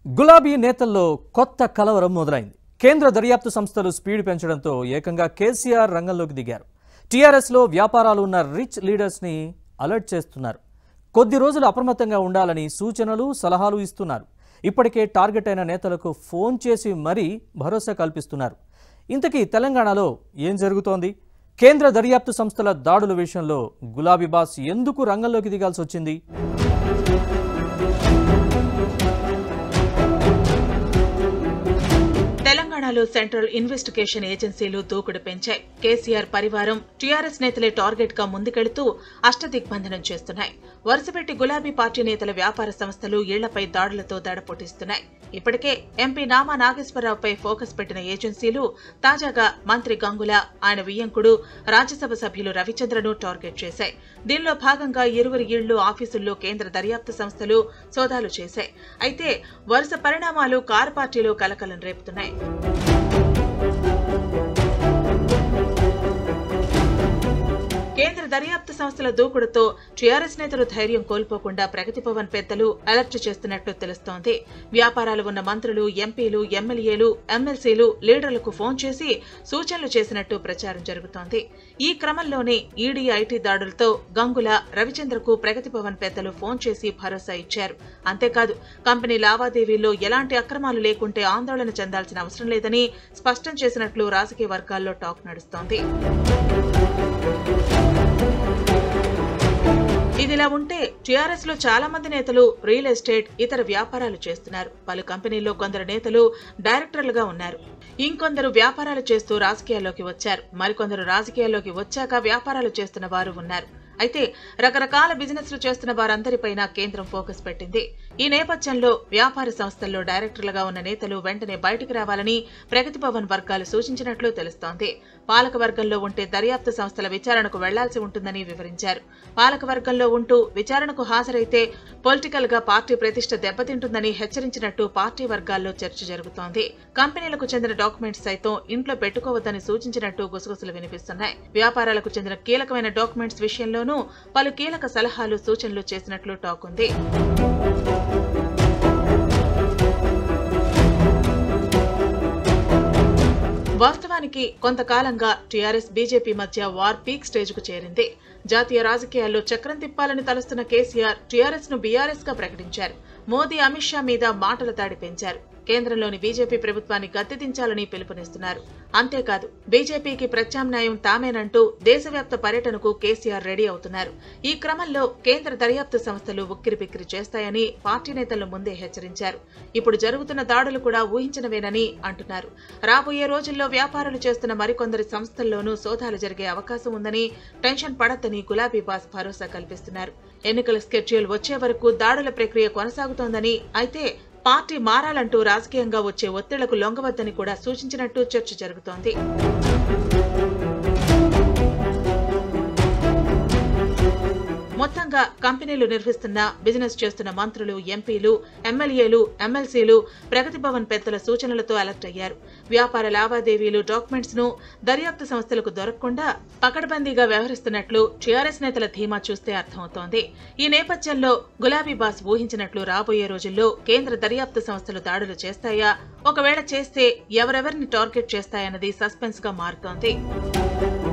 గులాబీ నేతల్లో కొత్త కలవరం మొదలైంది. కేంద్ర దర్యాప్తు సంస్థలు స్పీడ్ పెంచడంతో ఏకంగా కేసీఆర్ రంగంలోకి దిగారు. TRS లో వ్యాపారాలు ఉన్న రిచ్ లీడర్స్ ని అలర్ట్ చేస్తున్నారు. కొద్ది రోజులు అప్రమత్తంగా ఉండాలని సూచనలు సలహాలు ఇస్తున్నారు. ఇప్పటికే టార్గెట్ అయిన నేతలకు ఫోన్ చేసి మరీ భరోసా కల్పిస్తున్నారు. ఇంతకీ తెలంగాణలో ఏం జరుగుతోంది? కేంద్ర దర్యాప్తు సంస్థల దాడుల విషయంలో గులాబీ బాస్ ఎందుకు రంగంలోకి దిగాల్సి వచ్చింది? తెలంగాణలో సెంట్రల్ ఇన్వెస్టిగేషన్ ఏజెన్సీలు దూకుడు పెంచాయి. కేసీఆర్ పరివారం TRS నేతలే టార్గెట్ గా ముందుకెళుతూ అష్టదిగ్బంధనం చేస్తున్నాయి. వరుసపెట్టి గులాబీ పార్టీ నేతల వ్యాపార సంస్థలు ఇళ్లపై దాడులతో దడపొట్టిస్తున్నాయి. ఇప్పటికే ఎంపీ నామా నాగేశ్వరరావుపై ఫోకస్ పెట్టిన ఏజెన్సీలు తాజాగా మంత్రి గంగుల, ఆయన వియ్యంకుడు, రాజ్యసభ సభ్యులు రవిచంద్రను టార్గెట్ చేశాయి. దీనిలో భాగంగా ఇరువురి ఇళ్లు, ఆఫీసుల్లో కేంద్ర దర్యాప్తు సంస్థలు సోదాలు చేశాయి. అయితే వరుస పరిణామాలు కారు పార్టీలో కలకలం రేపుతున్నాయి. కేంద్ర దర్యాప్తు సంస్థల దూకుడుతో TRS నేతలు ధైర్యం కోల్పోకుండా ప్రగతి భవన్ పెద్దలు అలర్ట్ చేస్తున్నట్లు తెలుస్తోంది. వ్యాపారాలు ఉన్న మంత్రులు, ఎంపీలు, ఎమ్మెల్యేలు, ఎమ్మెల్సీలు లీడర్లకు ఫోన్ చేసి సూచనలు చేసినట్టు ప్రచారం జరుగుతోంది. ఈ క్రమంలోనే ఈడీ, ఐటీ దాడులతో గంగుల, రవిచంద్రకు ప్రగతి భవన్ పెద్దలు ఫోన్ చేసి భరోసా ఇచ్చారు. అంతేకాదు, కంపెనీ లావాదేవీల్లో ఎలాంటి అక్రమాలు లేకుంటే ఆందోళన చెందాల్సిన అవసరం లేదని స్పష్టం చేసినట్లు రాజకీయ వర్గాల్లో టాక్ నడుస్తోంది. ఇదిలా ఉంటే TRS లో చాలా మంది నేతలు రియల్ ఎస్టేట్, ఇతర వ్యాపారాలు చేస్తున్నారు. పలు కంపెనీల్లో కొందరు నేతలు డైరెక్టర్లుగా ఉన్నారు. ఇంకొందరు వ్యాపారాలు చేస్తూ రాజకీయాల్లోకి వచ్చారు. మరికొందరు రాజకీయాల్లోకి వచ్చాక వ్యాపారాలు చేస్తున్న వారు ఉన్నారు. అయితే రకరకాల బిజినెస్లు చేస్తున్న వారందరిపైన కేంద్రం ఫోకస్ పెట్టింది. ఈ నేపథ్యంలో వ్యాపార సంస్థల్లో డైరెక్టర్లుగా ఉన్న నేతలు వెంటనే బయటకు రావాలని ప్రగతి భవన్ వర్గాలు సూచించినట్లు తెలుస్తోంది. పాలక వర్గంలో ఉంటే దర్యాప్తు సంస్థల విచారణకు వెళ్లాల్సి ఉంటుందని వివరించారు. పాలక వర్గంలో ఉంటూ విచారణకు హాజరైతే పొలిటికల్ గా పార్టీ ప్రతిష్ట దెబ్బతింటుందని హెచ్చరించినట్టు పార్టీ వర్గాల్లో చర్చ జరుగుతోంది. కంపెనీలకు చెందిన డాక్యుమెంట్స్ సైతం ఇంట్లో పెట్టుకోవద్దని సూచించినట్టు గుసగుసలు వినిపిస్తున్నాయి. వ్యాపారాలకు చెందిన కీలకమైన డాక్యుమెంట్స్ విషయంలో పలు కీలక సలహాలు, సూచనలు చేసినట్లు టాక్ ఉంది. వాస్తవానికి కొంతకాలంగా TRS, బీజేపీ మధ్య వార్ పీక్ స్టేజ్ కు చేరింది. జాతీయ రాజకీయాల్లో చక్రం తిప్పాలని తలుస్తున్న కేసీఆర్ TRS ను BRS గా ప్రకటించారు. మోదీ, అమిత్ షా మీద మాటల దాడి పెంచారు. కేంద్రంలోని బీజేపీ ప్రభుత్వాన్ని గద్దెదించాలని పిలుపునిస్తున్నారు. అంతేకాదు, బీజేపీకి ప్రత్యామ్నాయం తామేనంటూ దేశవ్యాప్త పర్యటనకు కేసీఆర్ రెడీ అవుతున్నారు. ఈ క్రమంలో కేంద్ర దర్యాప్తు సంస్థలు ఉక్కిరిబిక్కిరి చేస్తాయని పార్టీ నేతలు ముందే హెచ్చరించారు. ఇప్పుడు జరుగుతున్న దాడులు కూడా ఊహించినవేనని అంటున్నారు. రాబోయే రోజుల్లో వ్యాపారాలు చేస్తున్న మరికొందరి సంస్థల్లోనూ సోదాలు జరిగే అవకాశం ఉందని, టెన్షన్ పడద్దని గులాబీ బాస్ భరోసా కల్పిస్తున్నారు. ఎన్నికల స్కెడ్యూల్ వచ్చే వరకు దాడుల ప్రక్రియ కొనసాగుతోందని, అయితే పార్టీ మారాలంటూ రాజకీయంగా వచ్చే ఒత్తిళ్లకు లొంగవద్దని కూడా సూచించినట్టు చర్చ జరుగుతోంది. మొత్తంగా కంపెనీలు నిర్వహిస్తున్న, బిజినెస్ చేస్తున్న మంత్రులు, ఎంపీలు, ఎమ్మెల్యేలు, ఎమ్మెల్సీలు ప్రగతి భవన్ పెద్దల సూచనలతో అలర్ట్ అయ్యారు. వ్యాపార లావాదేవీలు, డాక్యుమెంట్స్ ను దర్యాప్తు సంస్థలకు దొరకకుండా పకడ్బందీగా వ్యవహరిస్తున్నట్లు TRS నేతల ధీమా చూస్తే అర్థమవుతోంది. ఈ నేపథ్యంలో గులాబీ బాస్ ఊహించినట్లు రాబోయే రోజుల్లో కేంద్ర దర్యాప్తు సంస్థలు దాడులు చేస్తాయా? ఒకవేళ చేస్తే ఎవరెవరిని టార్గెట్ చేస్తాయన్నది సస్పెన్స్ గా మారుతోంది.